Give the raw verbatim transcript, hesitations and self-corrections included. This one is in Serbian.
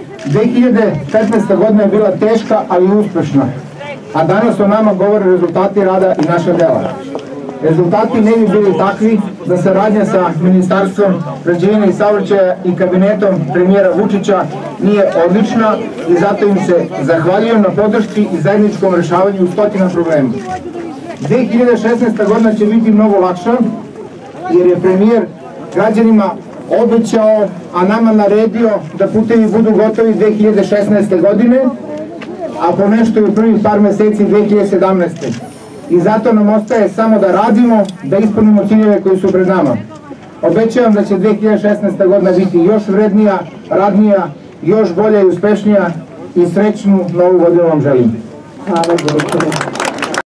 dve hiljade petnaesta godina je bila teška, ali uspešna, a danas o nama govore rezultati rada i naša dela. Rezultati ne bi bili takvi da saradnja sa Ministarstvom građevine i saobraćaja i kabinetom premijera Vučića nije odlična i zato im se zahvaljujem na podršci i zajedničkom rešavanju stotina problema. dve hiljade šesnaesta godina će biti mnogo lakša jer je premijer građanima obećao, a nama naredio da putevi budu gotovi dve hiljade šesnaeste godine, a po nešto i u prvih par meseci dve hiljade sedamnaeste. I zato nam ostaje samo da radimo, da ispunimo ciljeve koji su pred nama. Obećavam da će dve hiljade šesnaesta godina biti još vrednija, radnija, još bolja i uspešnija i srećnu novu godinu vam želim. Hvala.